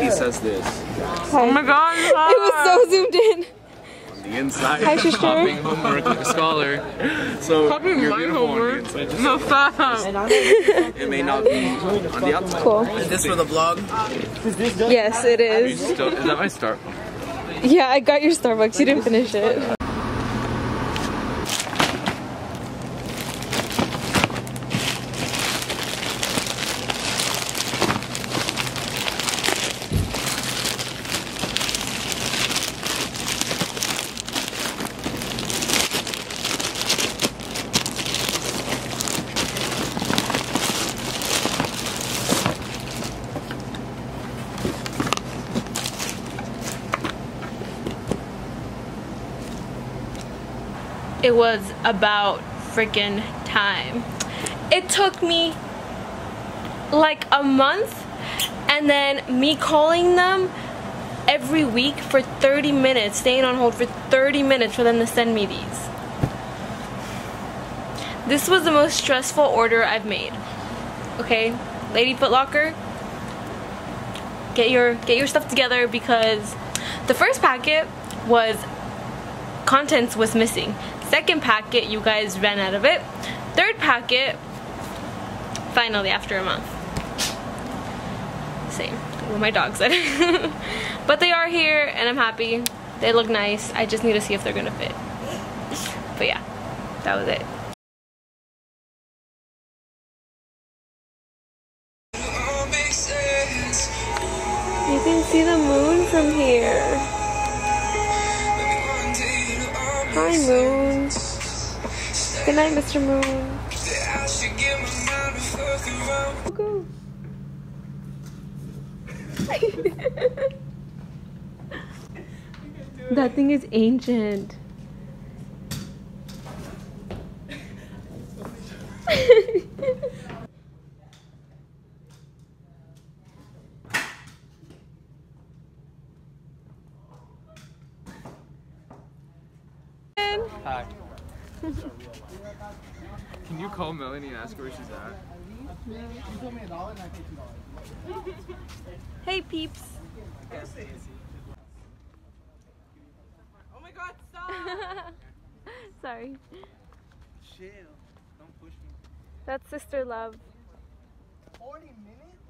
He says this. Hi. Oh my god, it was so zoomed in. On the inside, hi, sister. Copying homework like a scholar. So copying you're my beautiful homework. on the inside. No, stop. It may not be on the outside. Cool. Is this for the vlog? Yes, it is. Is that my start? Yeah, I got your Starbucks. You didn't finish it. It was about freaking time. It took me like a month, and then me calling them every week for 30 minutes, staying on hold for 30 minutes for them to send me these. This was the most stressful order I've made. Okay, Lady Foot Locker, get your stuff together, because the first packet was contents was missing. Second packet, you guys ran out of it. Third packet, finally after a month. Same, what my dog said. But they are here and I'm happy. They look nice. I just need to see if they're gonna fit. But yeah, that was it. You can see the moon from here. Hi, Moon. Good night, Mr. Moon. Go. That thing is ancient. Hi. Can you call Melanie and ask her where she's at? You told me $1 and I paid $2. Hey, peeps. Oh my god, stop! Sorry. Chill. Don't push me. That's sister love. 40 minutes?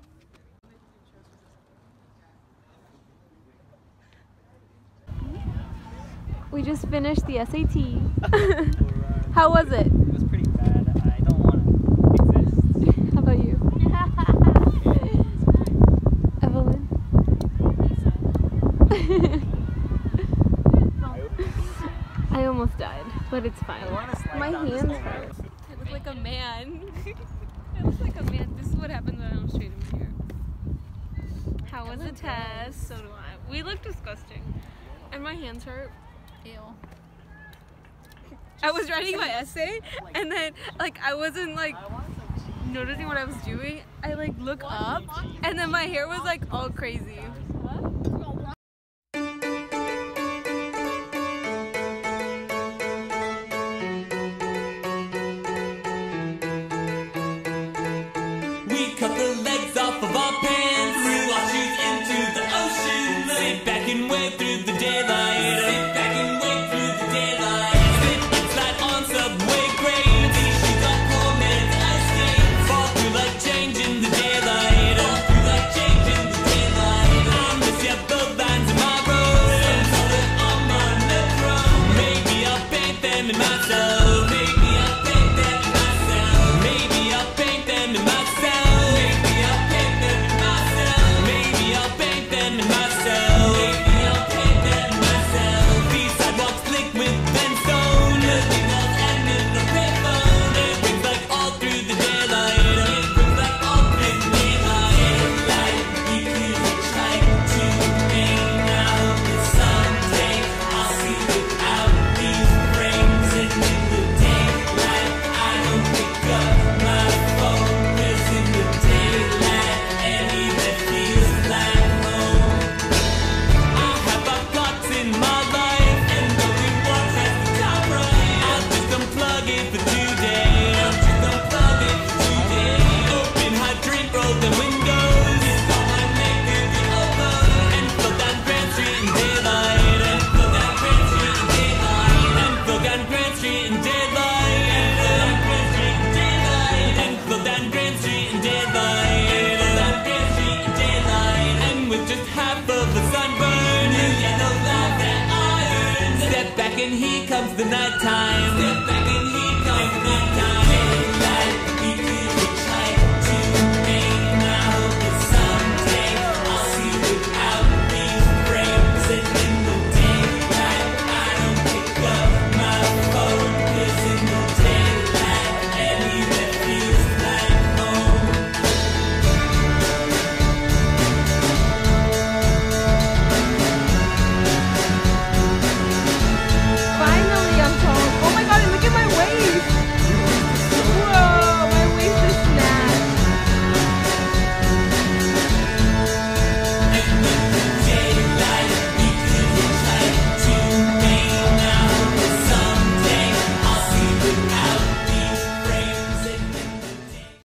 We just finished the SAT. How was it? It was pretty bad. I don't want to exist. How about you? Evelyn? I almost died, but it's fine. My hands hurt. I look like a man. I look like a man. This is what happens when I don't straighten my hair. How was the test? So do I. We look disgusting. And my hands hurt. Ew. I was writing my essay, and then like I wasn't like noticing what I was doing. I like look up, and then my hair was like all crazy. We cut the legs off of our pants, threw our shoes into the ocean, sit back and wave through the daylight, sit back and wave through the daylight, sit and slide on subway grades, shoes off poor man's ice skates, fall through like change in the daylight, fall through like change in the daylight. I miss ya, the and here comes the nighttime.